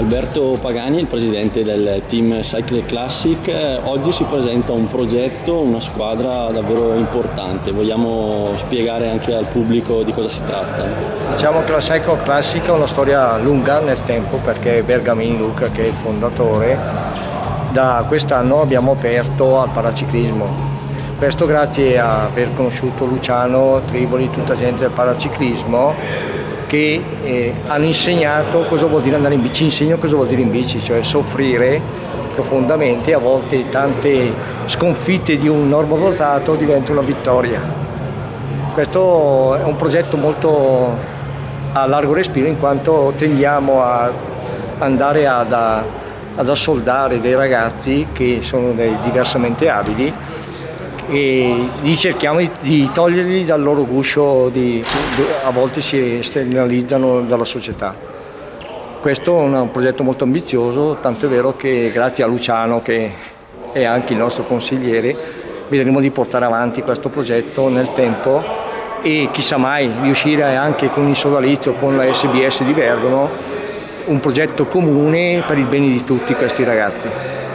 Alberto Pagani, il presidente del team Cycle Classic. Oggi si presenta un progetto, una squadra davvero importante. Vogliamo spiegare anche al pubblico di cosa si tratta? Diciamo che la Cycle Classic è una storia lunga nel tempo, perché Bergamin Luca, che è il fondatore, da quest'anno abbiamo aperto al paraciclismo. Questo grazie a aver conosciuto Luciano Triboli, tutta gente del paraciclismo, che hanno insegnato cosa vuol dire andare in bici, insegnano cosa vuol dire in bici, cioè soffrire profondamente, a volte tante sconfitte di un normodotato diventa una vittoria. Questo è un progetto molto a largo respiro, in quanto tendiamo a andare ad assoldare dei ragazzi che sono diversamente abili, e li cerchiamo di toglierli dal loro guscio, a volte si esternalizzano dalla società. Questo è un progetto molto ambizioso, tanto è vero che grazie a Luciano, che è anche il nostro consigliere, vedremo di portare avanti questo progetto nel tempo e chissà mai riuscire anche con il sodalizio, con la SBS di Bergamo, un progetto comune per il bene di tutti questi ragazzi.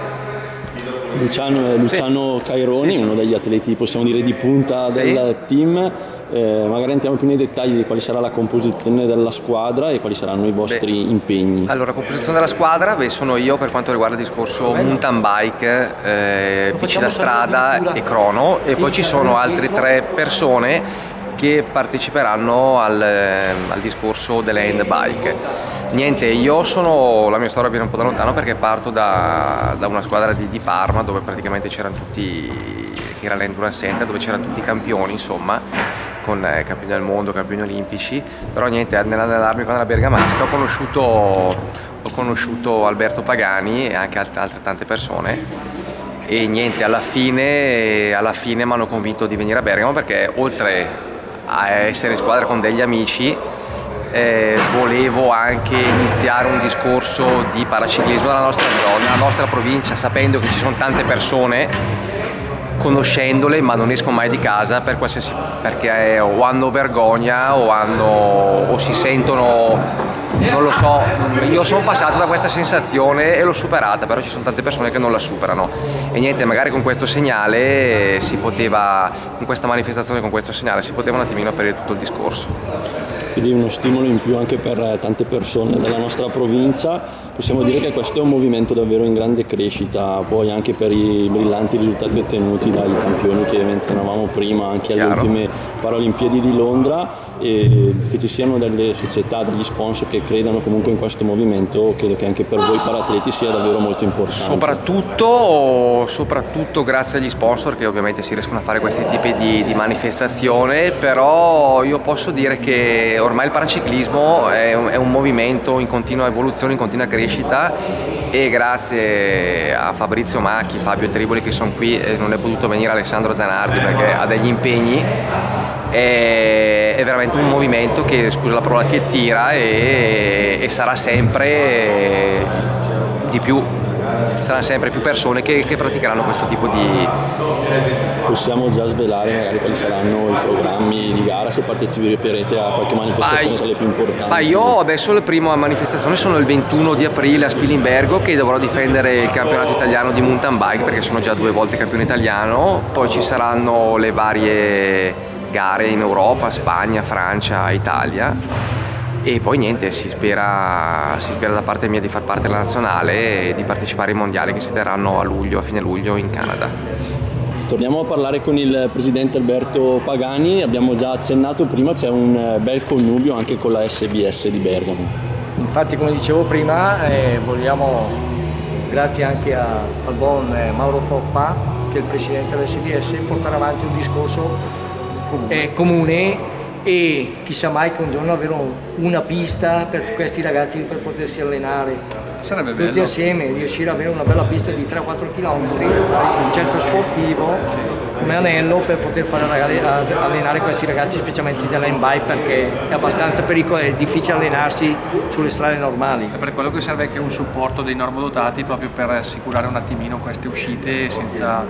Luciano Caironi, uno degli atleti, possiamo dire, di punta del team. Magari entriamo più nei dettagli di quale sarà la composizione della squadra e quali saranno i vostri impegni. Allora, la composizione della squadra, sono io per quanto riguarda il discorso mountain bike, bici da strada e crono, e poi ci sono altre 3 persone che parteciperanno al discorso delle hand bike. Niente, la mia storia viene un po' da lontano, perché parto da una squadra di Parma, dove praticamente c'erano tutti, che era l'Endurance Center, dove c'erano tutti i campioni, insomma, con campioni del mondo, campioni olimpici. Però niente, nell'allenarmi con la bergamasca ho conosciuto Alberto Pagani e anche altre tante persone, e niente, alla fine mi hanno convinto di venire a Bergamo, perché oltre a essere in squadra con degli amici, volevo anche iniziare un discorso di paraciclismo nella nostra zona, nella nostra provincia, sapendo che ci sono tante persone, conoscendole, ma non escono mai di casa perché o hanno vergogna o si sentono, non lo so. Io sono passato da questa sensazione e l'ho superata, però ci sono tante persone che non la superano, e niente, magari con questo segnale con questa manifestazione, con questo segnale si poteva un attimino aprire tutto il discorso. Quindi uno stimolo in più anche per tante persone della nostra provincia. Possiamo dire che questo è un movimento davvero in grande crescita, poi anche per i brillanti risultati ottenuti dai campioni che menzionavamo prima, anche alle ultime Paralimpiadi di Londra, e che ci siano delle società, degli sponsor che credano comunque in questo movimento, credo che anche per voi paratleti sia davvero molto importante. Soprattutto grazie agli sponsor, che ovviamente si riescono a fare questi tipi di manifestazione. Però io posso dire che ormai il paraciclismo è un movimento in continua evoluzione, in continua crescita, e grazie a Fabrizio Macchi, Fabio Triboli, che sono qui, e non è potuto venire Alessandro Zanardi perché ha degli impegni, è veramente un movimento che, scusa la parola, che tira, e sarà sempre di più. Saranno sempre più persone che praticheranno questo tipo di... Possiamo già svelare magari quali saranno i programmi di gara, se parteciperete a qualche manifestazione tra le più importanti? Io adesso la prima manifestazione sono il 21 di aprile a Spilimbergo, che dovrò difendere il campionato italiano di mountain bike, perché sono già 2 volte campione italiano. Poi ci saranno le varie gare in Europa, Spagna, Francia, Italia. E poi niente, si spera da parte mia di far parte della nazionale e di partecipare ai mondiali che si terranno a fine luglio in Canada. Torniamo a parlare con il presidente Alberto Pagani. Abbiamo già accennato prima, c'è un bel connubio anche con la SBS di Bergamo. Infatti, come dicevo prima, vogliamo, grazie anche al buon Mauro Foppa, che è il presidente della SBS, portare avanti un discorso comune, e chissà mai che un giorno avere una pista per questi ragazzi per potersi allenare. Sarebbe tutti bello. Assieme, riuscire ad avere una bella pista di 3-4 km, un centro sportivo come anello, per poter fare allenare questi ragazzi, specialmente dell'hand bike, perché è abbastanza pericoloso, è difficile allenarsi sulle strade normali. È per quello che serve anche un supporto dei normodotati, proprio per assicurare un attimino queste uscite senza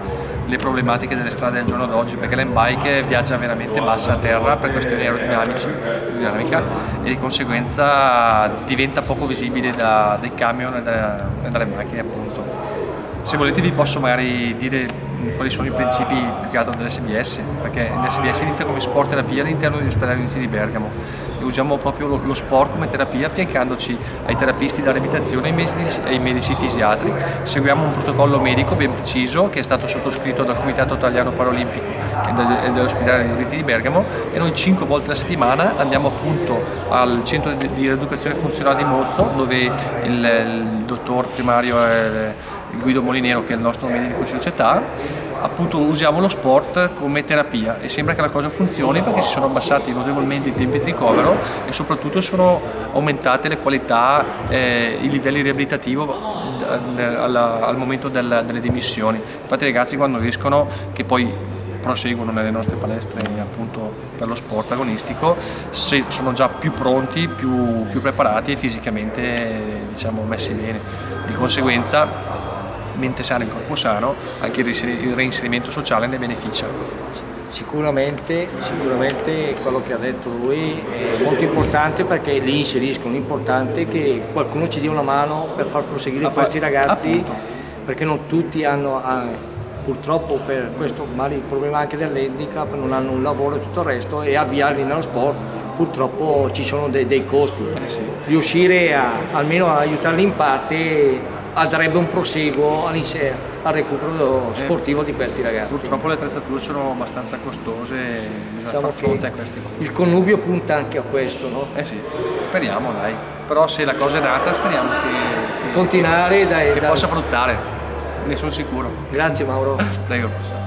le problematiche delle strade al giorno d'oggi, perché l'handbike viaggia veramente bassa a terra per questioni aerodinamica e di conseguenza diventa poco visibile dai camion e dalle macchine, appunto. Se volete vi posso magari dire quali sono i principi più che altro dell'SBS, perché l'SBS inizia come sport terapia all'interno degli ospedali uniti di Bergamo e usiamo proprio lo sport come terapia, affiancandoci ai terapisti della riabilitazione e ai medici fisiatri. Seguiamo un protocollo medico ben preciso che è stato sottoscritto dal Comitato Italiano Paralimpico e dagli ospedali uniti di Bergamo, e noi 5 volte alla settimana andiamo appunto al centro di rieducazione funzionale di Mozzo, dove il dottor primario il Guido Molinero, che è il nostro medico di società, appunto usiamo lo sport come terapia e sembra che la cosa funzioni, perché si sono abbassati notevolmente i tempi di ricovero e soprattutto sono aumentate le qualità, i livelli riabilitativi al momento delle dimissioni. Infatti i ragazzi, quando riescono, che poi proseguono nelle nostre palestre appunto per lo sport agonistico, sono già più pronti, più preparati e fisicamente, diciamo, messi bene. Di conseguenza, mente sana in corpo sano, anche il reinserimento sociale ne beneficia. Sicuramente quello che ha detto lui è molto importante, perché li inseriscono. L'importante è che qualcuno ci dia una mano per far proseguire questi ragazzi, appunto, perché non tutti hanno, purtroppo per questo il problema anche dell'handicap, non hanno un lavoro e tutto il resto, e avviarli nello sport purtroppo ci sono dei costi. Sì. Riuscire almeno a aiutarli in parte darebbe un proseguo al recupero sportivo di questi ragazzi. Purtroppo le attrezzature sono abbastanza costose e bisogna far fronte a questi. Il connubio punta anche a questo, no? Sì, speriamo, dai. Però se la cosa è nata, speriamo che continuare, possa fruttare, ne sono sicuro. Grazie Mauro. Prego.